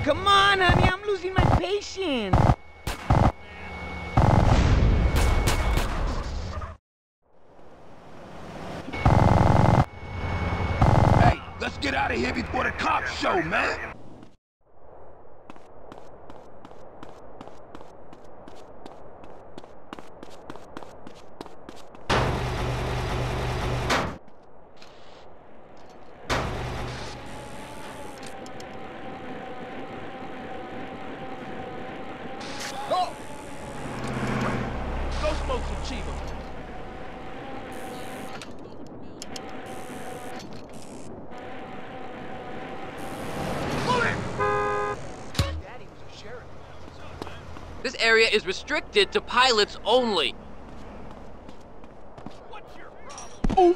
Come on, honey, I'm losing my patience. Hey, let's get out of here before the cops show, man. Go! Go smoke some Chiba. This area is restricted to pilots only. What's your problem?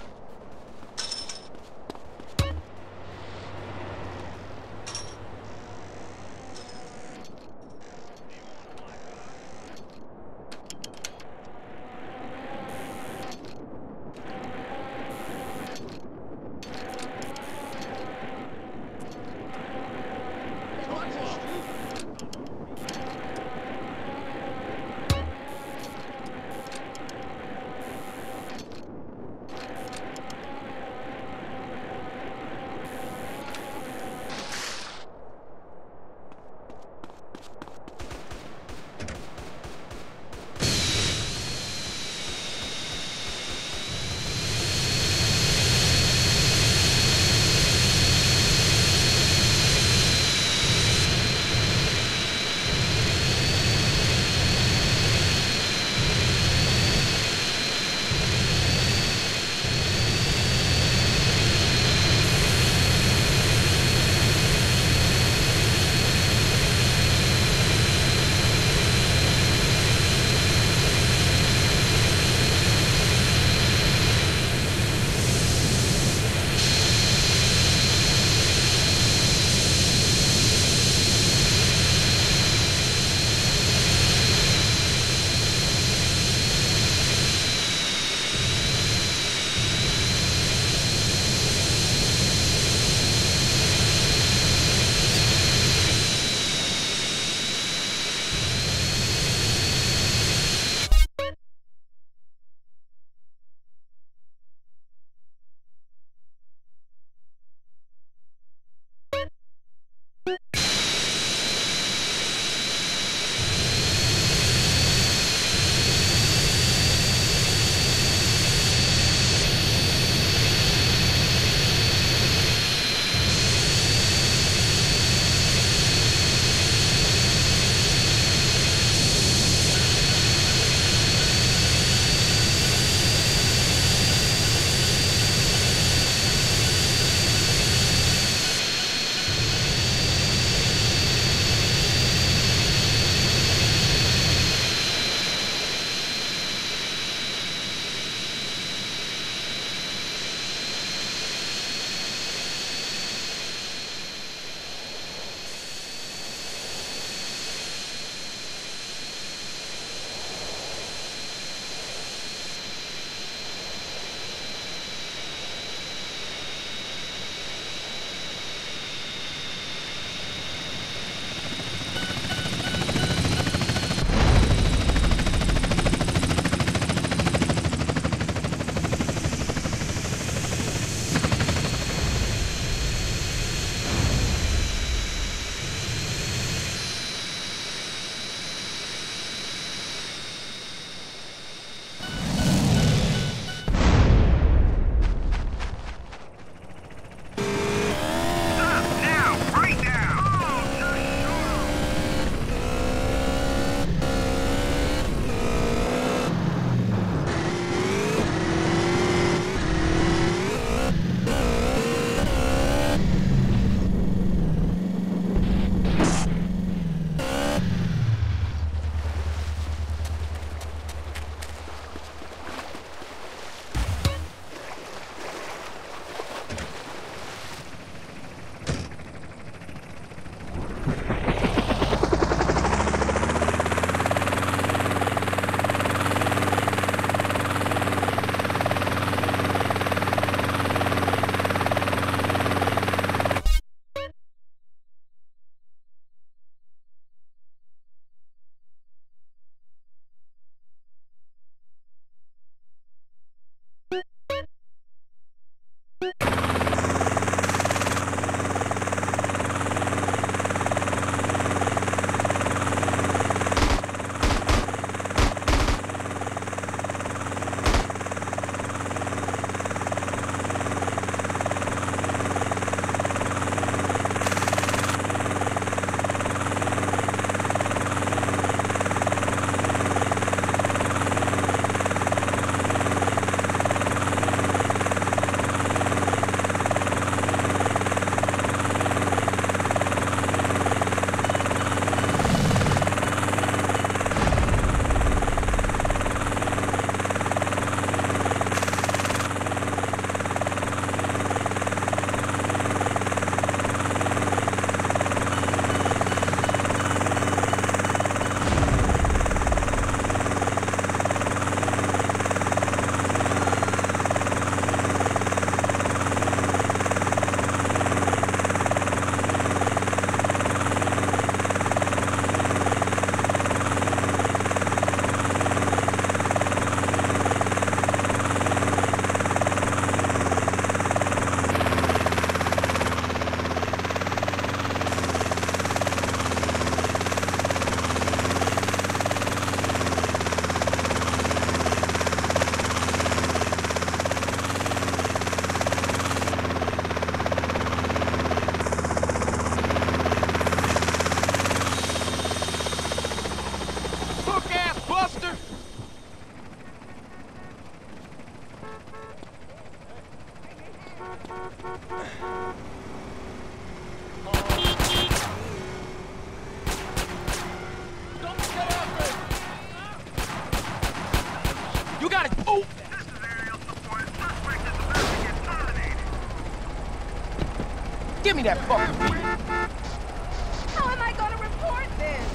me that fucking beat. How am I gonna report this?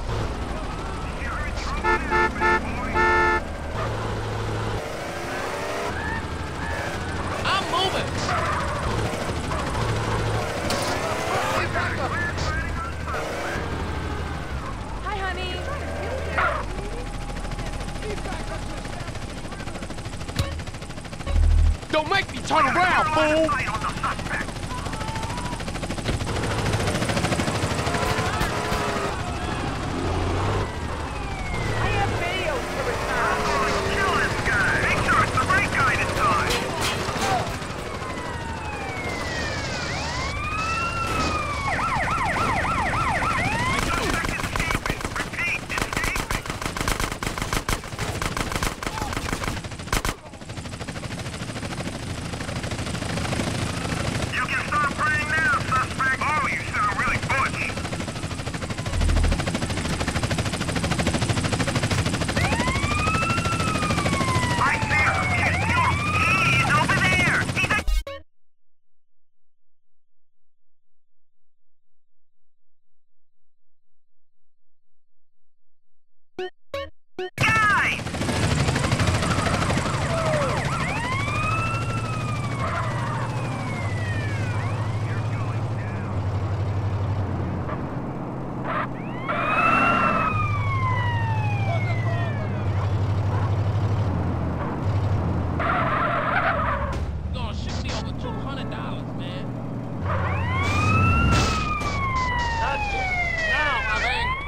I'm moving. Hi, honey. Don't make me turn around, fool! I have videos to return. Kill this guy! Make sure it's the right guy this time! You can start praying now, suspect! Oh, you sound really butch! I see him! He's over there! He's a guy! Gonna ship me over $200, man. That's it. Now I'm angry.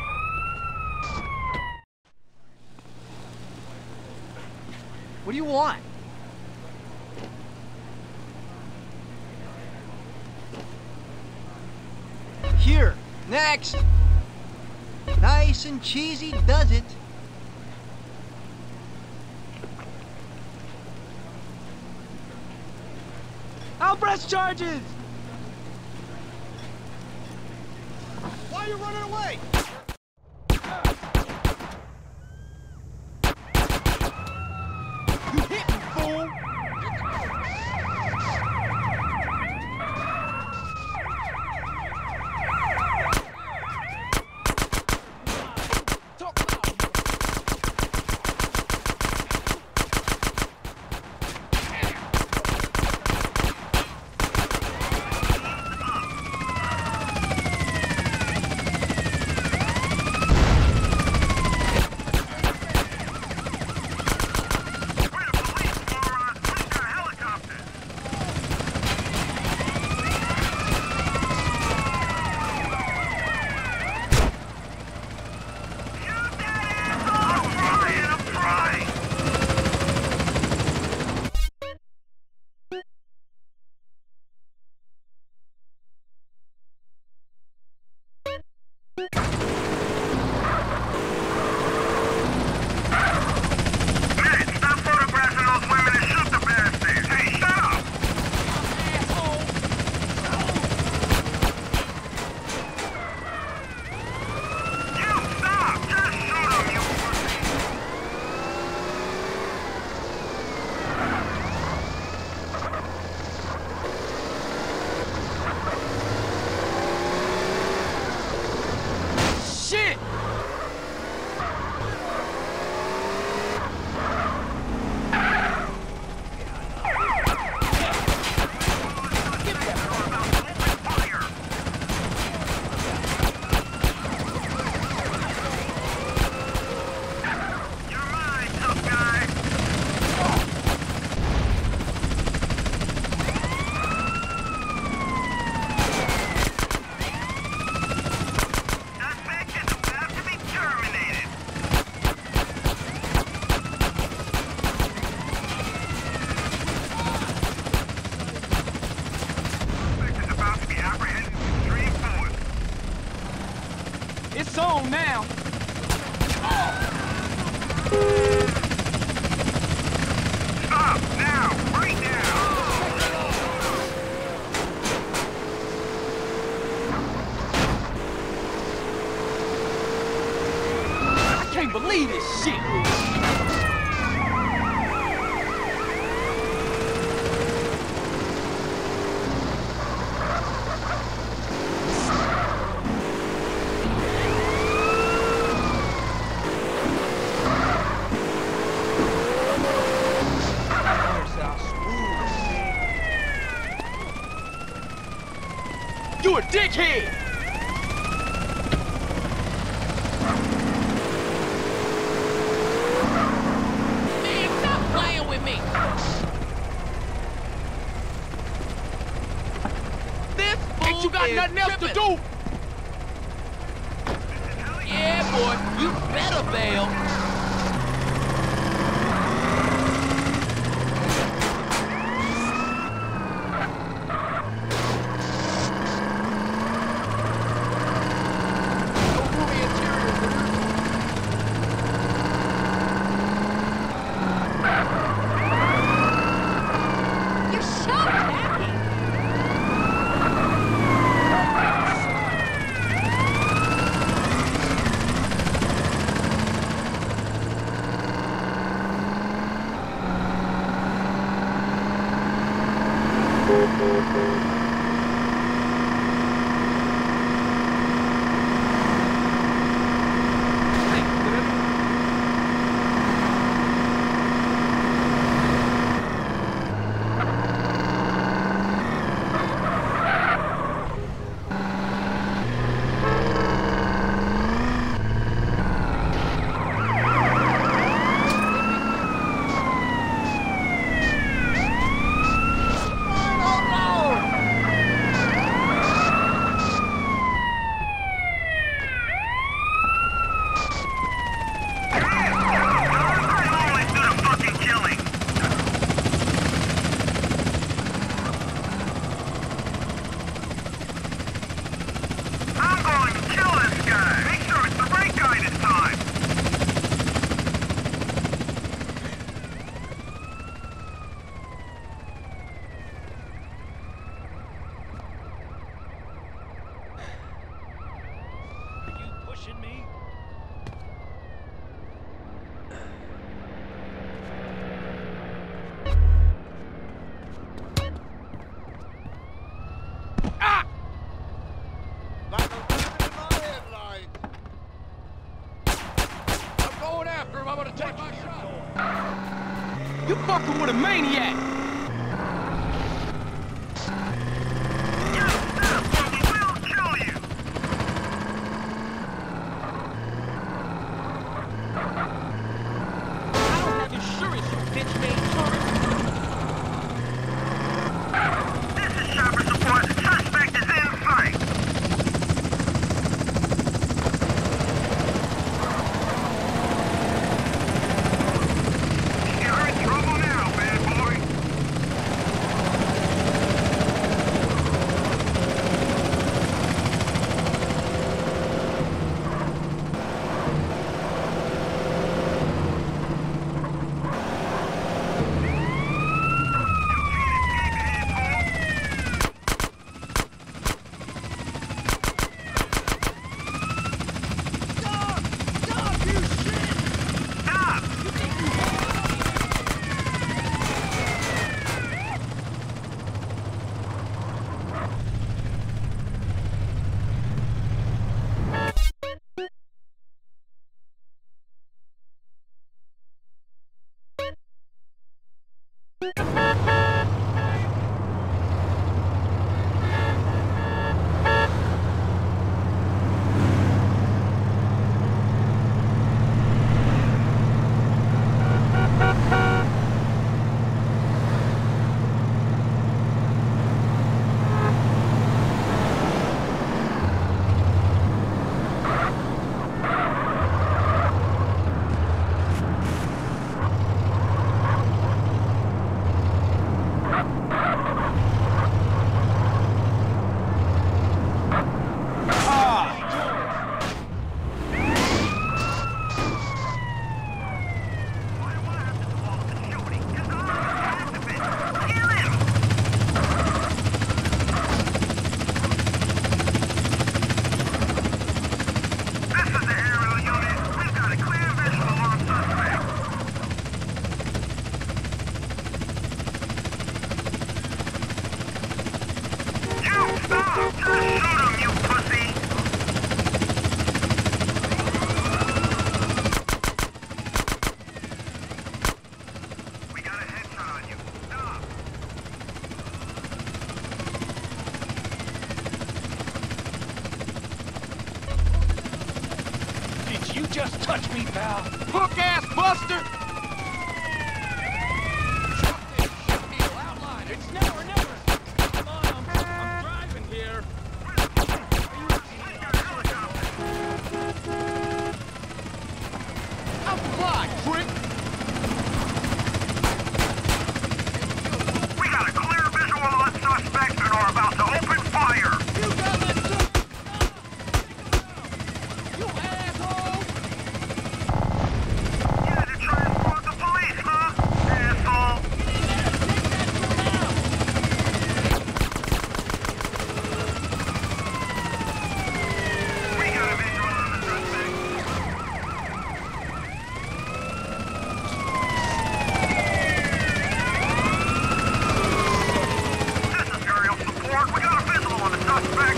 What do you want? Here, next. Nice and cheesy does it. I'll press charges! Why are you running away? You hit me, fool! Talk loud. It's on now. Stop! Now! Right now! I can't believe this shit. Man, stop playing with me! This fool Ain't you got is nothing else to tripping. do? Yeah, boy, you better bail. You shot Jackie! Always do the fucking killing. I'm going to kill this guy. Make sure it's the right guy this time. Are you pushing me? Like a rabbit in my headlights. I'm going after him. I'm gonna take my shot. You fucking with a maniac. You stop or we will kill you. I don't have insurance, you bitch-made tourist. This is Chopper Support. Suspect is in sight. You're in trouble now, bad boy. You just touch me, pal. Hook ass buster! It's now or never. Come on, I'm driving here. I'm fly, prick! We got a clear visual on suspects and are about to open fire. You got that you asshole! You had to transport the police, huh? Asshole. We got a visual on the suspect. This is aerial support. We got a visual on the suspect.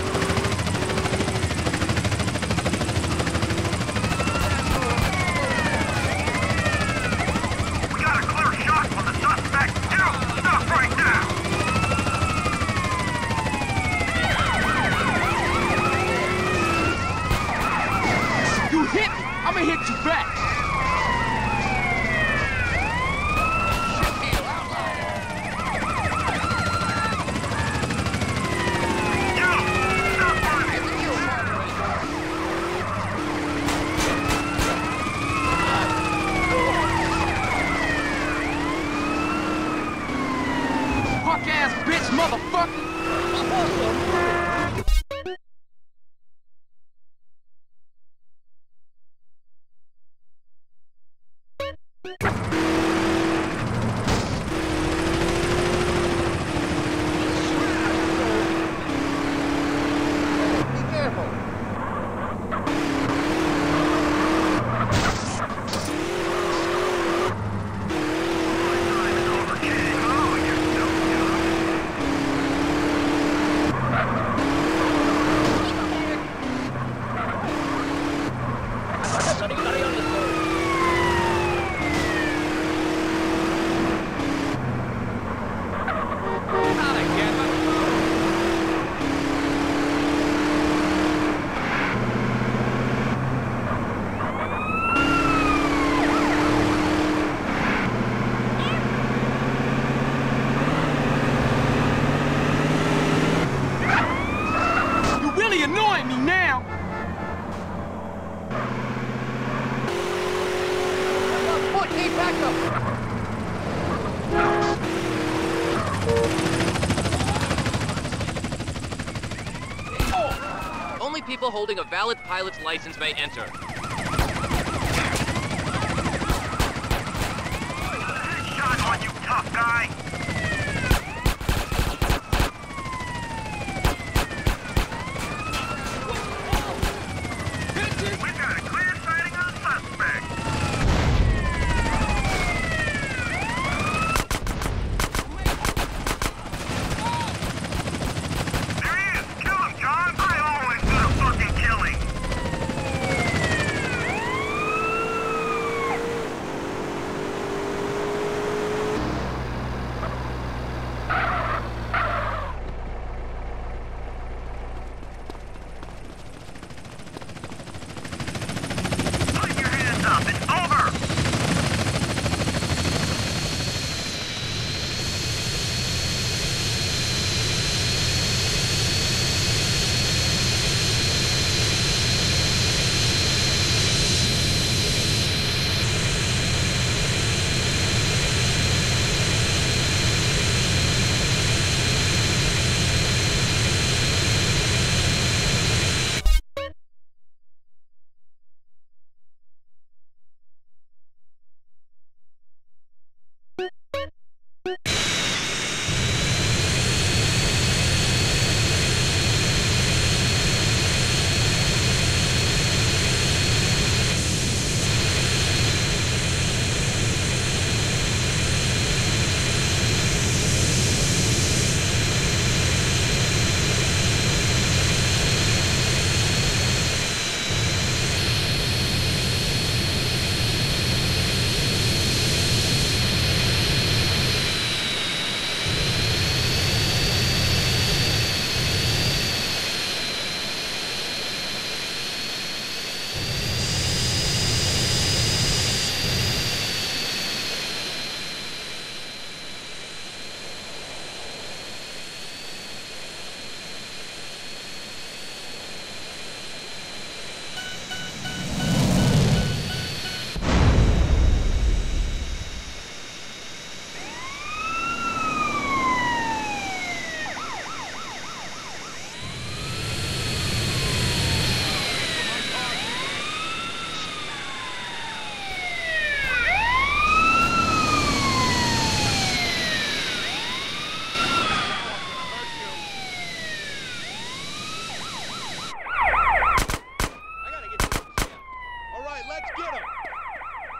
We got a clear shot on the suspect. Now, stop right now. You hit me! I'ma hit you back! You, stop running. Fuck ass bitch, motherfucker! You're really annoying me now! Hey, back up! Only people holding a valid pilot's license may enter. Shot on you, tough guy. We've got a clear sighting of the suspect. There he is. Kill him, John. I always do the fucking killing.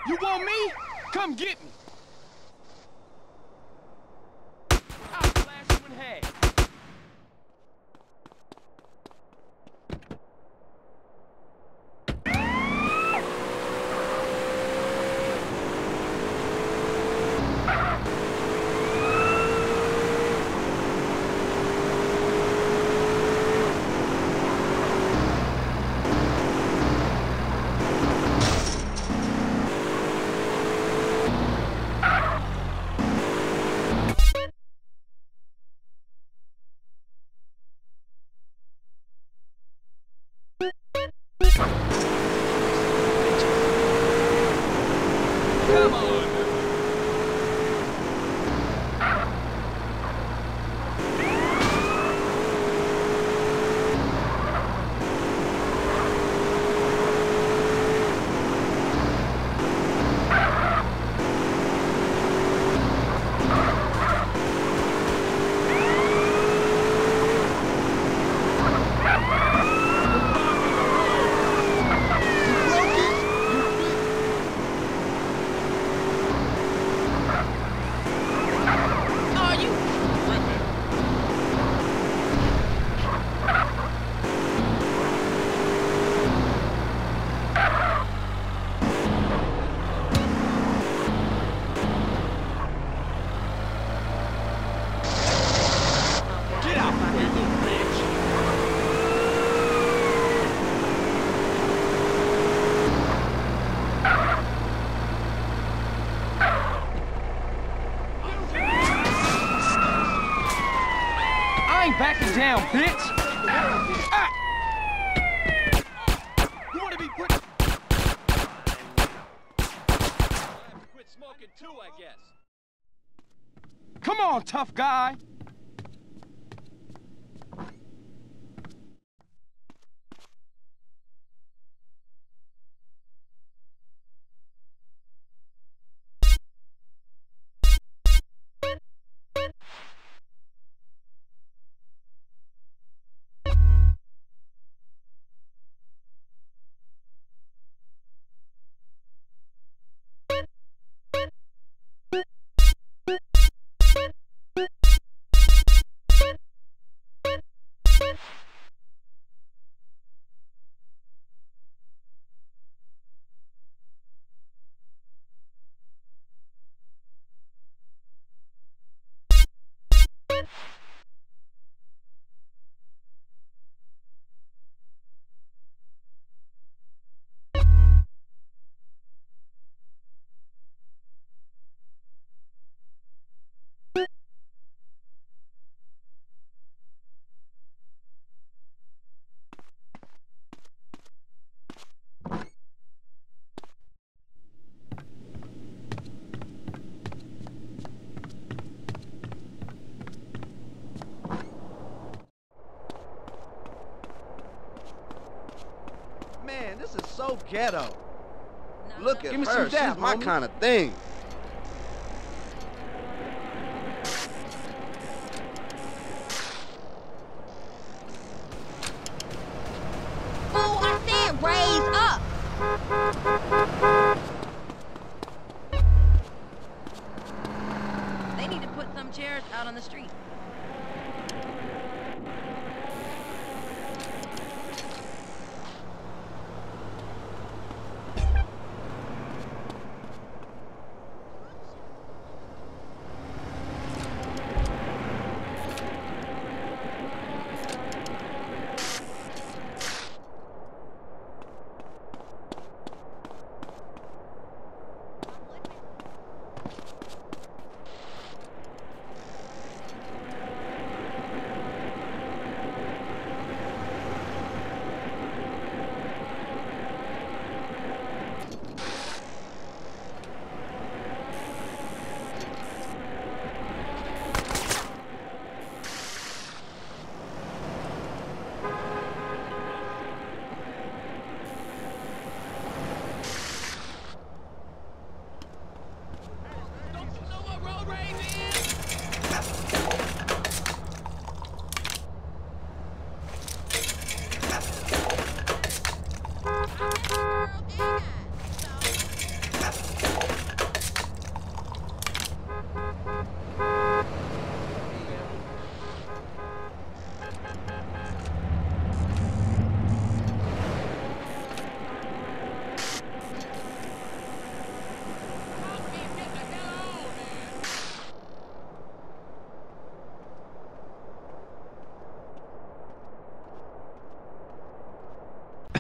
You want me? Come get me. I'll slash you in half. Come on. Are you tripping? Get out of here, you bitch. I ain't backing down, bitch. Ah! You want to be put... Quit smoking too, I guess. Come on, tough guy. Man, this is so ghetto. Look at Give me her, some she's dap, my homie. kind of thing. Fool, I said raise up. They need to put some chairs out on the street.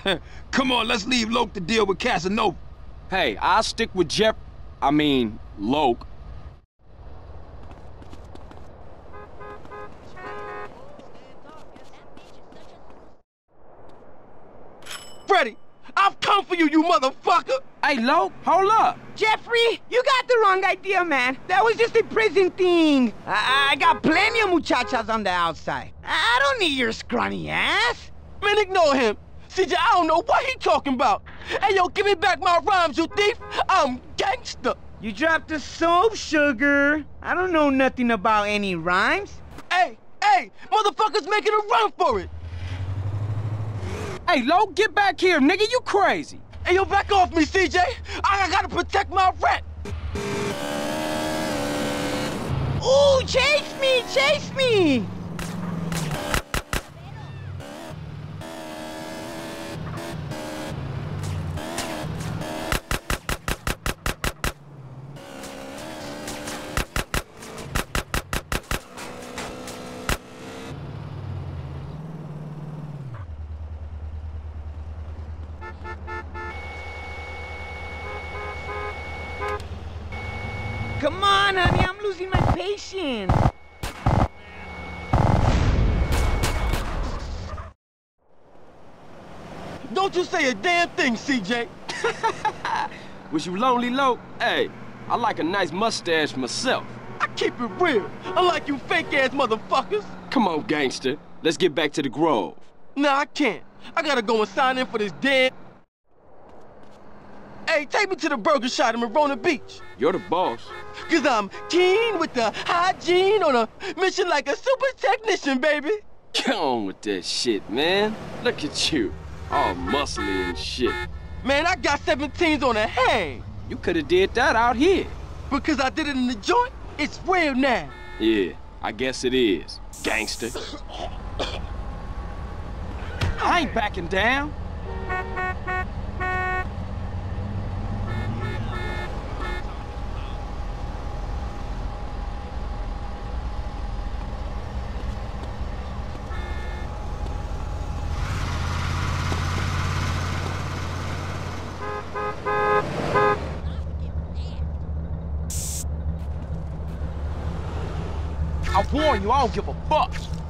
Come on, let's leave Loke to deal with Casanova. Hey, I'll stick with Loke. Freddy, I've come for you, you motherfucker! Hey, Loke, hold up. Jeffrey, you got the wrong idea, man. That was just a prison thing. I got plenty of muchachas on the outside. I don't need your scrawny ass. Man, ignore him. CJ, I don't know what he talking about. Hey, yo, give me back my rhymes, you thief. I'm gangster. You dropped the soap, sugar. I don't know nothing about any rhymes. Hey, motherfuckers making a run for it. Hey, Loke, get back here, nigga. You crazy. Hey, yo, back off me, CJ. I gotta protect my rep. Ooh, chase me, chase me. Come on, honey, I'm losing my patience. Don't you say a damn thing, CJ. Was you lonely, Loke? Hey, I like a nice mustache myself. I keep it real, unlike you fake-ass motherfuckers. Come on, gangster. Let's get back to the Grove. Nah, I can't. I gotta go and sign in for this damn... Hey, take me to the burger shop in Marona Beach. You're the boss. Cause I'm keen with the hygiene on a mission like a super technician, baby. Come on with that shit, man. Look at you, all muscly and shit. Man, I got 17s on a hang. You could've did that out here. Because I did it in the joint, it's real now. Yeah, I guess it is, gangster. I ain't backing down. I warn you, I don't give a fuck.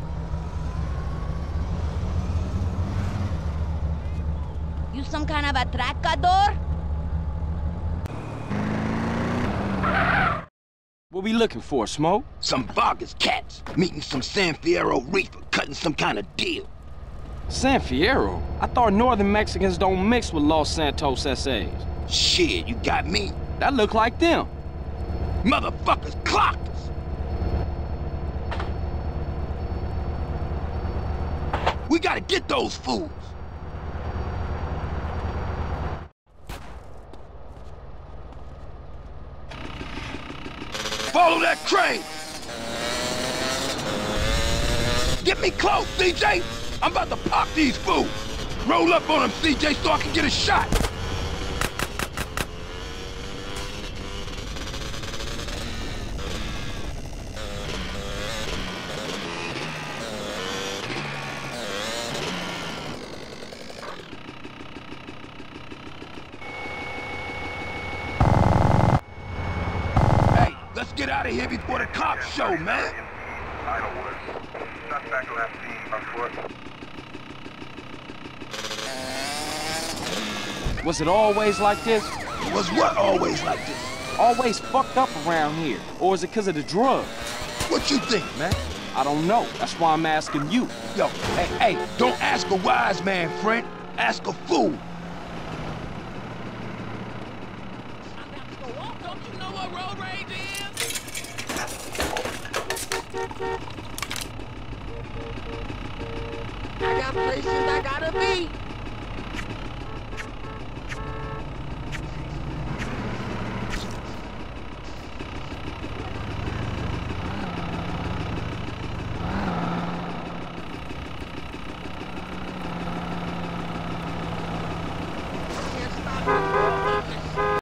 You some kind of atracador? What we looking for, Smoke? Some Vargas cats meeting some San Fierro reefer, cutting some kind of deal. San Fierro? I thought northern Mexicans don't mix with Los Santos SAs. Shit, you got me. That look like them. Motherfuckers clocked us. We gotta get those fools. Follow that crane. Get me close, CJ. I'm about to pop these fools. Roll up on them, CJ, so I can get a shot. Let's get out of here before the cops show, man. Suspect last seen on foot. Was it always like this? Was what always like this? Always fucked up around here? Or is it because of the drugs? What you think, man? I don't know. That's why I'm asking you. Yo, hey, don't ask a wise man, friend. Ask a fool. Don't you know what road rage is? I got places I gotta be.